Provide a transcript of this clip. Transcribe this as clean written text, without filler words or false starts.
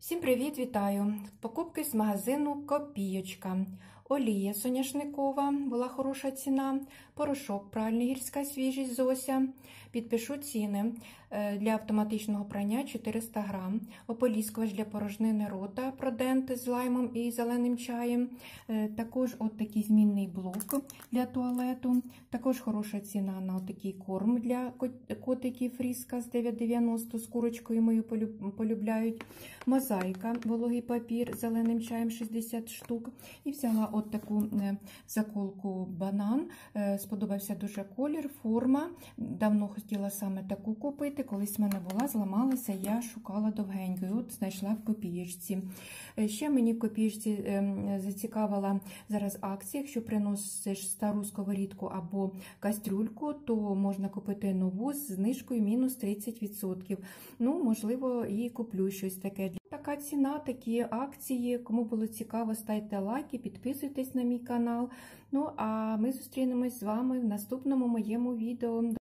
Всім привіт, вітаю! Покупки з магазину Копійочка. Олія соняшникова, була хороша ціна, порошок пральний гірська свіжість Зося. Підпишу ціни. Для автоматичного прання 400 грам, ополіскувач для порожнини рота Продент з лаймом і зеленим чаєм. Також от такий змінний блок для туалету. Також хороша ціна на такий корм для котиків Фріскас 9,90 з курочкою мою полюбляють. Мозаїка, вологий папір з зеленим чаєм 60 штук. І взяла от таку заколку банан. Сподобався дуже колір, форма. Давно хотіла саме таку купити. Колись в мене була, зламалася, я шукала довгенько. І от знайшла в Копієчці. Ще мені в Копієчці зацікавила зараз акція. Якщо приносиш стару сковорідку або кастрюльку, то можна купити нову з знижкою мінус 30%. Ну, можливо, і куплю щось таке. Така ціна, такі акції. Кому було цікаво, ставте лайки, підписуйтесь на мій канал. Ну, а ми зустрінемось з вами в наступному моєму відео.